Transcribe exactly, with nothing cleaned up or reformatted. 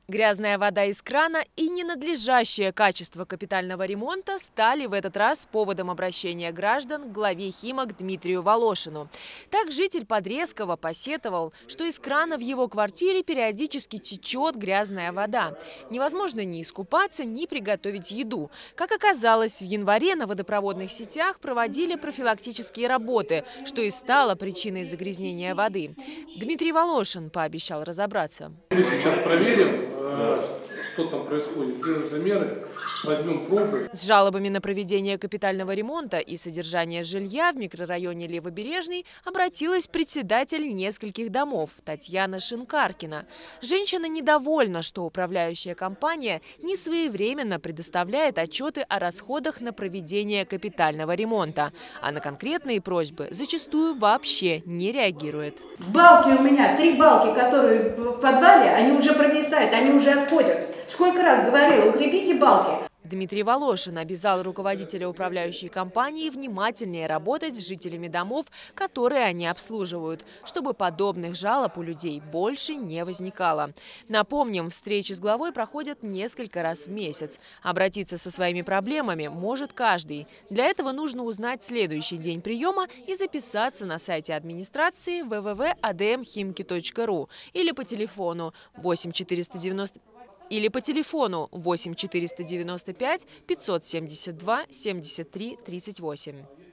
Грязная вода из крана и ненадлежащее качество капитального ремонта стали в этот раз поводом обращения граждан к главе Химок Дмитрию Волошину. Так житель Подрезкова посетовал, что из крана в его квартире периодически течет грязная вода. Невозможно ни искупаться, ни приготовить еду. Как оказалось, в январе на водопроводных сетях проводили профилактические работы, что и стало причиной загрязнения воды. Дмитрий Волошин пообещал разобраться. Мы сейчас проверим, что там происходит, сделаем замеры, возьмем пробы. С жалобами на проведение капитального ремонта и содержание жилья в микрорайоне Левобережный обратилась председатель нескольких домов Татьяна Шинкаркина. Женщина недовольна, что управляющая компания не своевременно предоставляет отчеты о расходах на проведение капитального ремонта, а на конкретные просьбы зачастую вообще не реагирует. Балки у меня, три балки, которые в подвале, они уже провисают, они уже отходят. Сколько раз говорила, укрепите балки. Дмитрий Волошин обязал руководителя управляющей компании внимательнее работать с жителями домов, которые они обслуживают, чтобы подобных жалоб у людей больше не возникало. Напомним, встречи с главой проходят несколько раз в месяц. Обратиться со своими проблемами может каждый. Для этого нужно узнать следующий день приема и записаться на сайте администрации вэ вэ вэ точка а дэ эм химки точка ру или по телефону восемь четыреста девяносто или по телефону восемь четыреста девяносто пять пятьсот семьдесят два семьдесят три тридцать восемь.